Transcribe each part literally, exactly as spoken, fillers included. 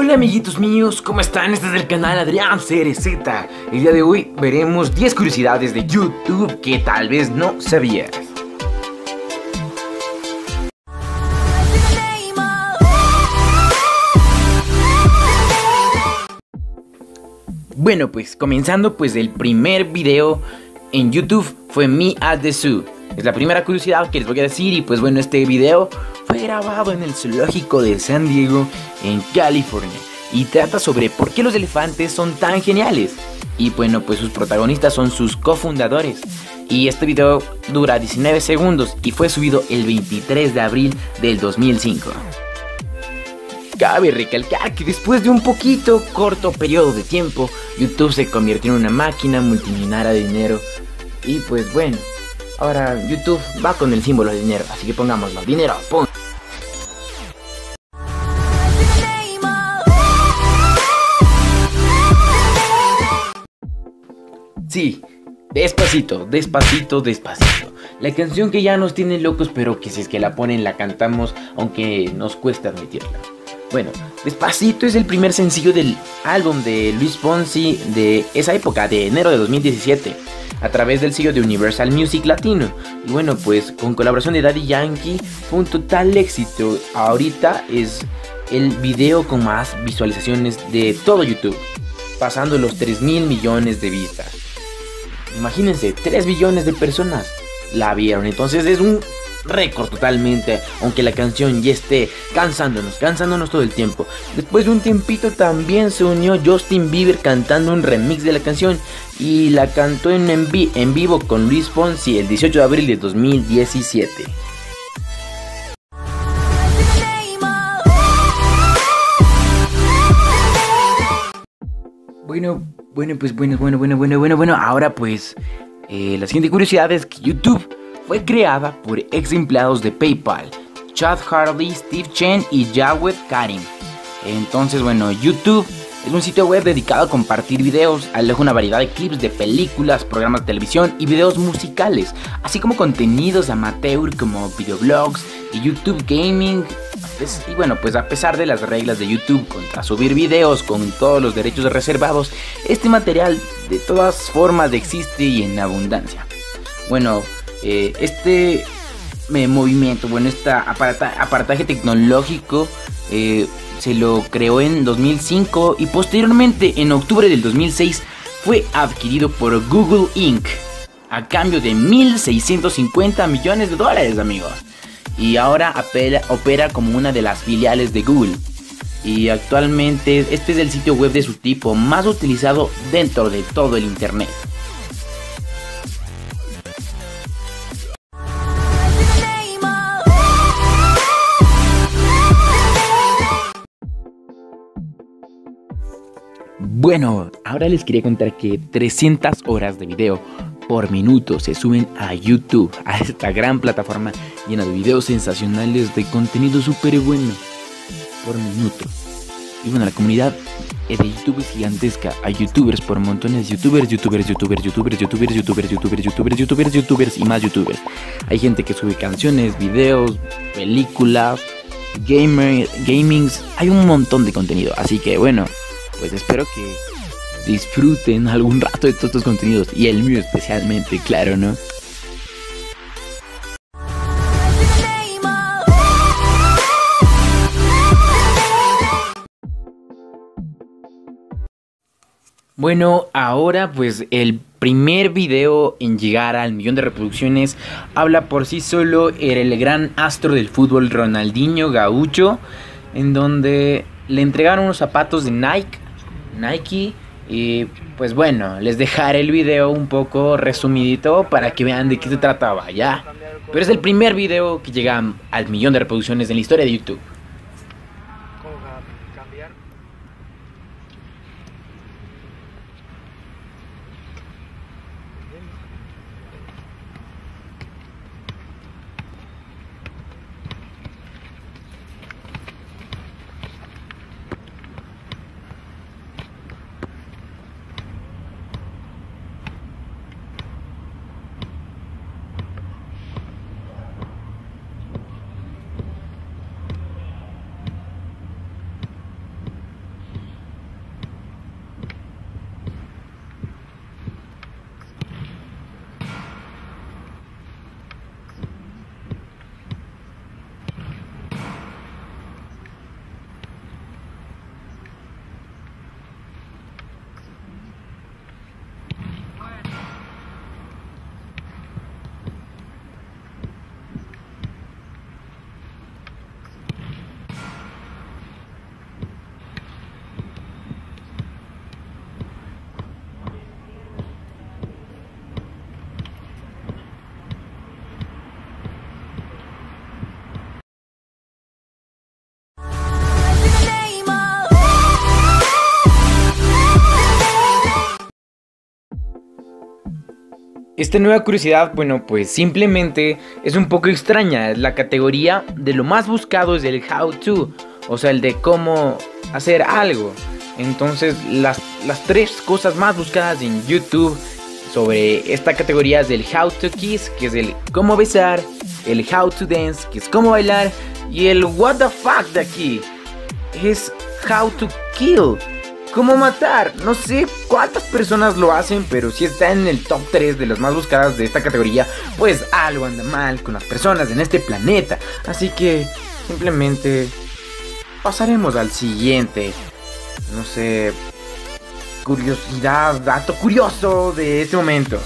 Hola amiguitos míos, ¿cómo están? Este es el canal Adrián C R Z. El día de hoy veremos diez curiosidades de YouTube que tal vez no sabías. Bueno, pues comenzando, pues el primer video en YouTube fue Me at the Zoo. Es la primera curiosidad que les voy a decir. Y pues bueno, este video fue grabado en el zoológico de San Diego, en California, y trata sobre por qué los elefantes son tan geniales. Y bueno, pues sus protagonistas son sus cofundadores. Y este video dura diecinueve segundos y fue subido el veintitrés de abril del dos mil cinco. Cabe recalcar que después de un poquito corto periodo de tiempo, YouTube se convirtió en una máquina multimillonaria de dinero. Y pues bueno, ahora YouTube va con el símbolo de dinero, así que pongámoslo, dinero, pon. Sí, despacito, despacito, despacito. La canción que ya nos tiene locos, pero que si es que la ponen la cantamos, aunque nos cuesta admitirla. Bueno, Despacito es el primer sencillo del álbum de Luis Fonsi de esa época, de enero de dos mil diecisiete, a través del sello de Universal Music Latino. Y bueno, pues con colaboración de Daddy Yankee fue un total éxito. Ahorita es el video con más visualizaciones de todo YouTube, pasando los tres mil millones de vistas. Imagínense, tres billones de personas la vieron. Entonces es un récord totalmente, aunque la canción ya esté cansándonos, cansándonos todo el tiempo. Después de un tiempito también se unió Justin Bieber cantando un remix de la canción, y la cantó en, en, vi en vivo con Luis Fonsi el dieciocho de abril de dos mil diecisiete. Bueno, bueno, pues bueno, bueno, bueno, bueno, bueno, bueno, ahora pues eh, la siguiente curiosidad es que YouTube fue creada por ex empleados de PayPal, Chad Harley, Steve Chen y Jawed Karim. Entonces, bueno, YouTube es un sitio web dedicado a compartir videos, aloja una variedad de clips de películas, programas de televisión y videos musicales, así como contenidos amateur como videoblogs y YouTube Gaming. Y bueno, pues a pesar de las reglas de YouTube contra subir videos con todos los derechos reservados, este material de todas formas existe y en abundancia. Bueno, eh, este eh, movimiento, bueno, este aparata aparataje tecnológico eh, se lo creó en dos mil cinco y posteriormente en octubre del dos mil seis fue adquirido por Google incorporated a cambio de mil seiscientos cincuenta millones de dólares, amigos. Y ahora opera, opera como una de las filiales de Google. Y actualmente este es el sitio web de su tipo más utilizado dentro de todo el internet. Bueno, ahora les quería contar que trescientas horas de video por minuto se suben a YouTube, a esta gran plataforma llena de videos sensacionales de contenido súper bueno por minuto. Y bueno, la comunidad de YouTube es gigantesca. Hay youtubers por montones, youtubers, youtubers, youtubers, youtubers, youtubers, youtubers, youtubers, youtubers, youtubers, youtubers y más youtubers. Hay gente que sube canciones, videos, películas, gamer, gamings. Hay un montón de contenido, así que bueno, pues espero que disfruten algún rato de todos estos contenidos, y el mío especialmente, claro, ¿no? Bueno, ahora pues el primer video en llegar al millón de reproducciones habla por sí solo. Era el gran astro del fútbol Ronaldinho Gaucho, en donde le entregaron unos zapatos de Nike, Nike y pues bueno, les dejaré el video un poco resumidito para que vean de qué se trataba, ¿ya? Pero es el primer video que llega al millón de reproducciones en la historia de YouTube. Esta nueva curiosidad, bueno, pues simplemente es un poco extraña. La categoría de lo más buscado es el how to, o sea, el de cómo hacer algo. Entonces, las, las tres cosas más buscadas en YouTube sobre esta categoría es el how to kiss, que es el cómo besar, el how to dance, que es cómo bailar, y el what the fuck de aquí es how to kill, cómo matar. No sé cuántas personas lo hacen, pero si está en el top tres de las más buscadas de esta categoría, pues algo anda mal con las personas en este planeta. Así que simplemente pasaremos al siguiente. No sé, curiosidad, dato curioso de este momento.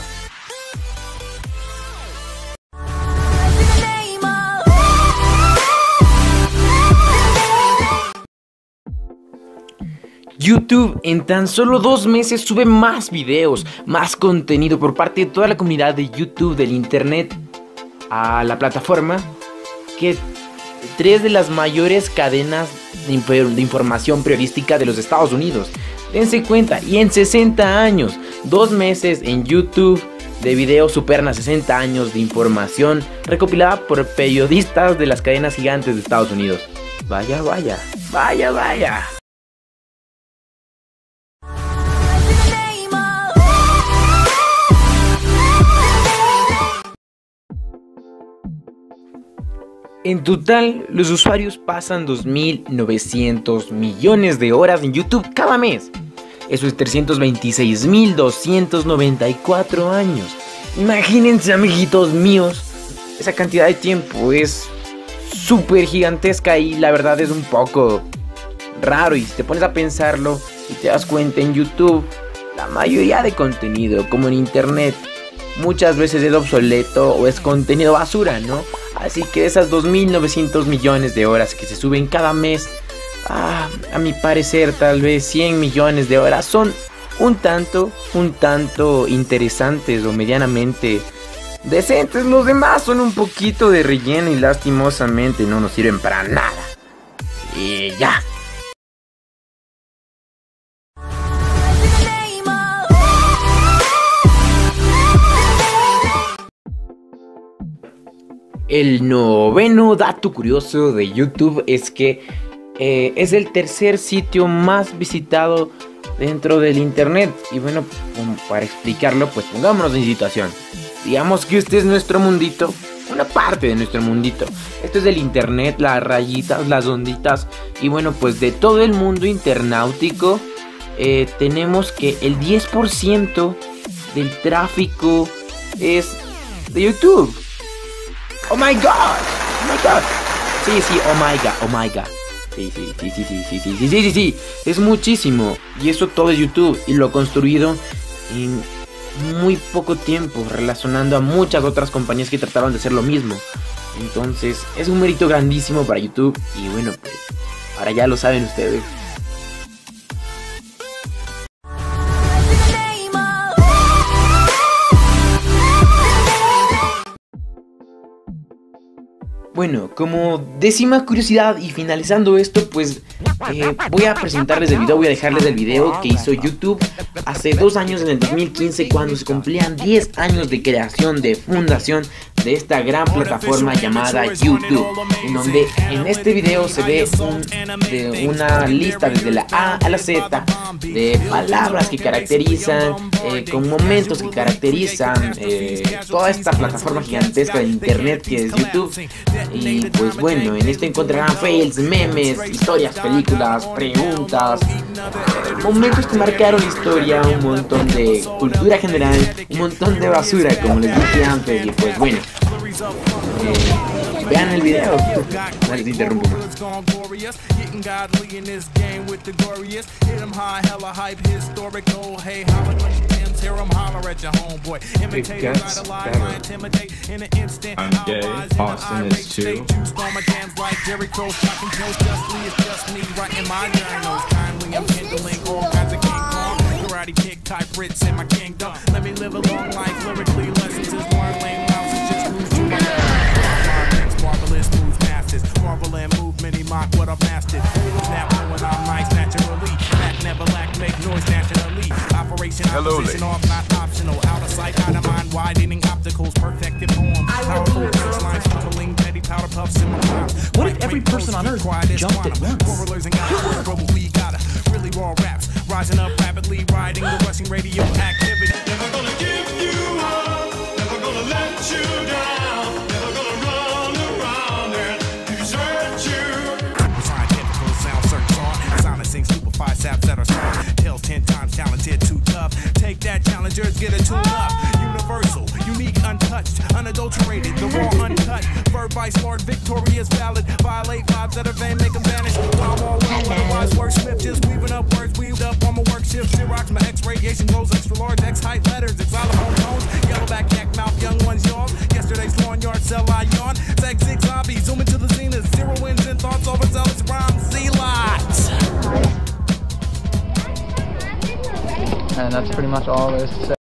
YouTube en tan solo dos meses sube más videos, más contenido por parte de toda la comunidad de YouTube del internet a la plataforma que tres de las mayores cadenas de, inf de información periodística de los Estados Unidos. Dense cuenta, y en sesenta años, dos meses en YouTube de videos superan a sesenta años de información recopilada por periodistas de las cadenas gigantes de Estados Unidos. Vaya, vaya, vaya, vaya. En total, los usuarios pasan dos mil novecientos millones de horas en YouTube cada mes. Eso es trescientos veintiséis mil doscientos noventa y cuatro años. Imagínense, amiguitos míos, esa cantidad de tiempo es súper gigantesca y la verdad es un poco raro. Y si te pones a pensarlo y te das cuenta, en YouTube la mayoría de contenido, como en internet, muchas veces es obsoleto o es contenido basura, ¿no? Así que esas dos mil novecientos millones de horas que se suben cada mes, ah, a mi parecer tal vez cien millones de horas son un tanto, un tanto interesantes o medianamente decentes. Los demás son un poquito de relleno y lastimosamente no nos sirven para nada. Y ya. El noveno dato curioso de YouTube es que eh, es el tercer sitio más visitado dentro del internet. Y bueno, para explicarlo, pues pongámonos en situación. Digamos que este es nuestro mundito, una parte de nuestro mundito. Esto es el internet, las rayitas, las onditas. Y bueno, pues de todo el mundo internautico eh, tenemos que el diez por ciento del tráfico es de YouTube. Oh my god, oh my god. Sí, sí, oh my god, oh my god. Sí, sí, sí, sí, sí, sí, sí, sí, sí, sí, sí. Es muchísimo. Y eso todo es YouTube. Y lo construido en muy poco tiempo, relacionando a muchas otras compañías que trataron de hacer lo mismo. Entonces, es un mérito grandísimo para YouTube. Y bueno, pues, ahora ya lo saben ustedes. Bueno, como décima curiosidad y finalizando esto, pues eh, voy a presentarles el video, voy a dejarles el video que hizo YouTube hace dos años, en el dos mil quince, cuando se cumplían diez años de creación, de fundación de esta gran plataforma llamada YouTube, en donde en este video se ve un, de una lista desde la A a la Z de palabras que caracterizan, eh, con momentos que caracterizan eh, toda esta plataforma gigantesca de internet que es YouTube. Y pues bueno, en esto encontrarán fails, memes, historias, películas, preguntas, eh, momentos que marcaron la historia, un montón de cultura general, un montón de basura, como les dije antes. Y pues bueno, eh, vean el video. No les interrumpo más. Hear him holler at your homeboy. Imitate him, ride a lie, intimidate in an instant. I'm gay. Austin is too. Storm against like Jerry Crow, shocking kills justly. It's just me writing my journals. Kindly, I'm handling all kinds of King Kong. Karate kick type Brits in my kingdom. Let me live a long life lyrically. Lessons is one lame mouse. It's just cruise to my life. Marvelous moves masters. Marvel and move many mock what I've mastered. Snap knowing I'm nice naturally. Back never lack, make noise nationally. Operate inspiration. Hello, ladies. Not optional, out of sight, out of mind, widening obstacles, perfected poems, powerful punchlines, tumbling, petty powder puffs in my rhymes. What if every person on earth jumped at once? Correlers and guys, global, we gotta really raw raps, rising up rapidly, riding the rushing radio activity. Never gonna give you up, never gonna let you down, never gonna run around and desert you. Scientific sound search on, silencing stupefied saps that are strong. Tales ten times talented, too tough. Take that, challengers, get a tune up. Universal, unique, untouched, unadulterated, the raw, uncut. Verb by smart, victorious, valid. Violate vibes that are vain, make them vanish. While I'm all well, otherwise wordsmith, just weaving up words, weaved up on my work shift. Xerox, my X radiation glows, extra large, X height letters, xylophone tones, yellowback neck, mouth, young ones yawn. Yesterday's lawn yard, sell I yawn. Zag zig zombie, zoom into the zenith. Zero wins and thoughts, overzealous rhymes, Z-lots. And that's pretty much all there is to say.